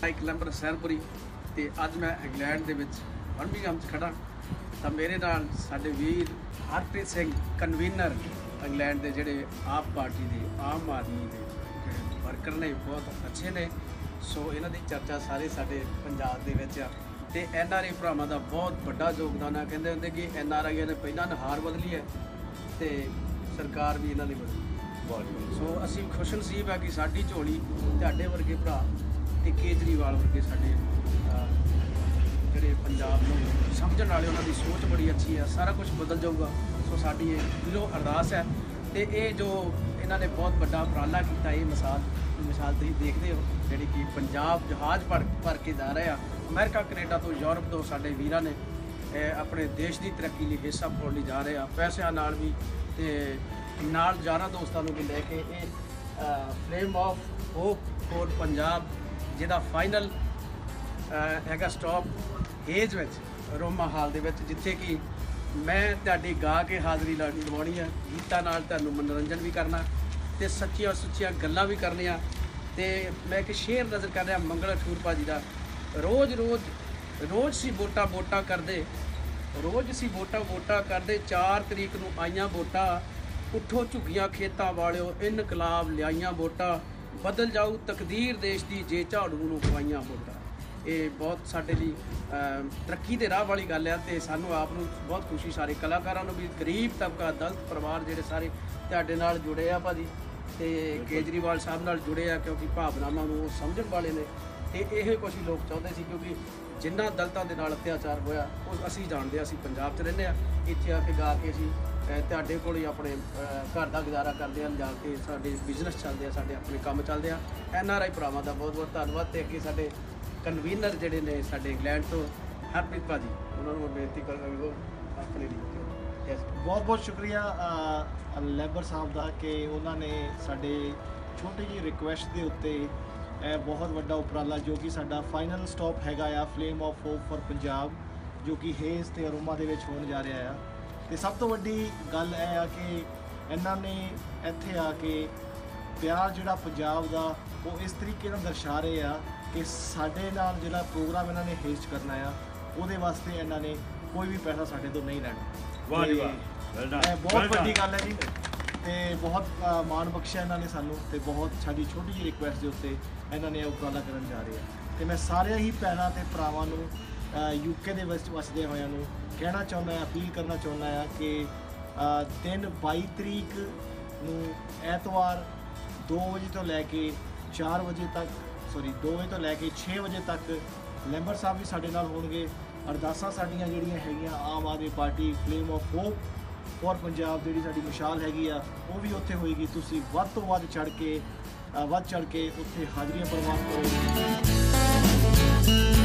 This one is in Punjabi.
एक लैंबर हुसैनपुरी ते अज मैं इंग्लैंड दे विच बर्मिंघम च खड़ा तो मेरे नाल साडे वीर हरप्रीत सिंह कन्वीनर इंग्लैंड के जिहड़े आप पार्टी के आम आदमी के वर्कर ने बहुत अच्छे ने। सो इन्हां दी चर्चा सारे साडे पंजाब दे विच ते NRI भरावां दा बहुत वड्डा योगदान है। कहंदे हुंदे कि NRI ने पहलां नहार बदली है ते सरकार भी इन्हां दी बदली। सो असीं खुश नसीब है कि साडी झोली तुहाडे वर्गे भरा ते केजरीवाल वर्गे साडे ਜਿਹੜੇ पंजाब ਨੂੰ ਸਮਝਣ ਵਾਲੇ ਉਹਨਾਂ ਦੀ ਸੋਚ ਬੜੀ ਅੱਛੀ ਹੈ। ਸਾਰਾ ਕੁਝ ਬਦਲ ਜਾਊਗਾ। ਸੋ ਸਾਡੀ ਇਹ ਦਿਲੋਂ ਅਰਦਾਸ ਹੈ ਤੇ ਇਹ ਜੋ ਇਹਨਾਂ ਨੇ ਬਹੁਤ ਵੱਡਾ ਉਪਰਾਲਾ ਕੀਤਾ, ਇਹ ਮਿਸਾਲ ਤੁਸੀਂ ਦੇਖਦੇ ਹੋ ਜਿਹੜੀ ਕਿ ਪੰਜਾਬ ਜਹਾਜ਼ ਭਰ ਕੇ ਜਾ ਰਹੇ ਆ। ਅਮਰੀਕਾ ਕੈਨੇਡਾ ਤੋਂ ਯੂਰਪ ਤੋਂ ਸਾਡੇ ਵੀਰਾਂ ਨੇ ਆਪਣੇ ਦੇਸ਼ ਦੀ ਤਰੱਕੀ ਲਈ ਹਿੱਸਾ ਪਾਉਣ ਲਈ ਜਾ ਰਹੇ ਆ, ਪੈਸਿਆਂ ਨਾਲ ਵੀ ਤੇ ਨਾਲ ਯਾਰਾਂ ਦੋਸਤਾਂ ਨੂੰ ਵੀ ਲੈ ਕੇ। ਇਹ flame of hope for Punjab ਜਿਹਦਾ ਫਾਈਨਲ हैगा स्टॉप हेज में अरोमा हाल दे जिथे कि मैं तुहाडी गा के हाज़री लवानी है, गीतां नाल तुहानूं मनोरंजन भी करना ते सच्चियां सुच्चियां गल्लां भी करनियां। ते मैं एक शेर नज़र कर रहा मंगल ठूर भाजी का, रोज़ सी वोटां करदे, रोज़ सी वोटां करदे, 4 तरीक नूं आईयां वोटां, उठो झुग्गियां खेतां वालिओ, इनकलाब लियाईयां वोटां, बदल जाऊ तकदीर देश की जे झाड़ू नूं पवाईयां वोटां। ये बहुत साडे लई तरक्की दे राह वाली गल है ते सानू आप नूं बहुत खुशी, सारे कलाकारां नूं भी, गरीब तबका, दलित परिवार जिहड़े सारे तुहाडे नाल जुड़े आ भाजी ते केजरीवाल साहब नाल जुड़े आ, क्योंकि भावनावां नूं समझण वाले ने ते इहो कुछ ही लोग चाहुंदे सी। क्योंकि जिन्ना दलितां दे नाल अत्याचार होया ਉਹ ਅਸੀਂ ਜਾਣਦੇ ਆ, ਅਸੀਂ ਪੰਜਾਬ 'ਚ ਰਹਿੰਦੇ ਆ, ਇੱਥੇ ਆ ਕੇ ਗਾ ਕੇ ਅਸੀਂ ਤੁਹਾਡੇ ਕੋਲ ਹੀ ਆਪਣੇ ਘਰ ਦਾ ਗੁਜ਼ਾਰਾ ਕਰਦੇ ਹਾਂ, ਜਾ ਕੇ ਸਾਡੇ ਬਿਜ਼ਨਸ ਚੱਲਦੇ ਆ, ਸਾਡੇ ਆਪਣੇ ਕੰਮ ਚੱਲਦੇ ਆ। NRI ਭਰਾਵਾਂ ਦਾ ਬਹੁਤ ਬਹੁਤ ਧੰਨਵਾਦ ਤੇ ਅੱਗੇ ਸਾਡੇ ਕਨਵੀਨਰ ਜਿਹੜੇ ਨੇ ਸਾਡੇ ਇੰਗਲੈਂਡ ਤੋਂ ਹਰਪ੍ਰੀਤ ਭਾਜੀ, ਉਹਨਾਂ ਨੂੰ ਬੇਨਤੀ ਕਰਾਂਗਾ ਆਪਣੇ ਲਈ। ਬਹੁਤ ਬਹੁਤ ਸ਼ੁਕਰੀਆ ਲੈਂਬਰ ਸਾਹਿਬ ਦਾ ਕਿ ਉਹਨਾਂ ਨੇ ਸਾਡੇ ਛੋਟੀ ਜਿਹੀ ਰਿਕੁਐਸਟ ਦੇ ਉੱਤੇ ਇਹ ਬਹੁਤ ਵੱਡਾ ਉਪਰਾਲਾ ਜੋ ਕਿ ਸਾਡਾ ਫਾਈਨਲ ਸਟਾਪ ਹੈਗਾ ਆ flame of hope for Punjab, ਜੋ ਕਿ ਹੇਜ਼ ਤੇ ਅਰੋਮਾ ਦੇ ਵਿੱਚ ਹੋਣ ਜਾ ਰਿਹਾ ਆ। ਤੇ ਸਭ ਤੋਂ ਵੱਡੀ ਗੱਲ ਇਹ ਆ ਕਿ ਇਹਨਾਂ ਨੇ ਇੱਥੇ ਆ ਕੇ ਪਿਆਰ ਜਿਹੜਾ ਪੰਜਾਬ ਦਾ ਉਹ ਇਸ ਤਰੀਕੇ ਨਾਲ ਦਰਸਾ ਰਹੇ ਆ ਕਿ ਸਾਡੇ ਨਾਲ ਜਿਹੜਾ ਪ੍ਰੋਗਰਾਮ ਇਹਨਾਂ ਨੇ ਹੇਜ਼ ਕਰਨਾ ਆ ਉਹਦੇ ਵਾਸਤੇ ਇਹਨਾਂ ਨੇ ਕੋਈ ਵੀ ਪੈਸਾ ਸਾਡੇ ਤੋਂ ਨਹੀਂ ਲੈਣਾ। ਵਾਹ ਜੀ ਵਾਹ, ਇਹ ਬਹੁਤ ਵੱਡੀ ਗੱਲ ਹੈ ਜੀ ਤੇ ਬਹੁਤ ਮਾਣ ਬਖਸ਼ਿਆ ਇਹਨਾਂ ਨੇ ਸਾਨੂੰ ਤੇ ਬਹੁਤ ਸਾਡੀ ਛੋਟੀ ਜਿਹੀ ਰਿਕੁਐਸਟ ਦੇ ਉੱਤੇ ਇਹਨਾਂ ਨੇ ਉਪਰਾਲਾ ਕਰਨ ਜਾ ਰਹੇ ਆ। ਤੇ ਮੈਂ ਸਾਰੇ ਹੀ ਭੈਣਾਂ ਤੇ ਭਰਾਵਾਂ ਨੂੰ UK ਦੇ ਵਿੱਚ ਵਸਦੇ ਹੋਇਆਂ ਨੂੰ ਕਹਿਣਾ ਚਾਹੁੰਦਾ ਹਾਂ, ਅਪੀਲ ਕਰਨਾ ਚਾਹੁੰਦਾ ਹਾਂ ਕਿ 22 ਤਰੀਕ ਨੂੰ ਐਤਵਾਰ 2 ਵਜੇ ਤੋਂ ਲੈ ਕੇ 4 ਵਜੇ ਤੱਕ 2 ਵਜੇ ਤੋਂ ਲੈ ਕੇ 6 ਵਜੇ ਤੱਕ ਲੈਂਬਰ ਸਾਹਿਬ ਵੀ ਸਾਡੇ ਨਾਲ ਹੋਣਗੇ। ਅਰਦਾਸਾਂ ਸਾਡੀਆਂ ਜਿਹੜੀਆਂ ਹੈਗੀਆਂ Aam Aadmi Party flame of hope for Punjab ਜਿਹੜੀ ਸਾਡੀ ਮਿਸਾਲ ਹੈਗੀ ਆ ਉਹ ਵੀ ਉੱਥੇ ਹੋਏਗੀ। ਤੁਸੀਂ ਵੱਧ ਤੋਂ ਵੱਧ ਚੜ੍ਹ ਕੇ ਉੱਥੇ ਹਾਜ਼ਰੀਆਂ ਪ੍ਰਵਾਨ ਕਰੋ।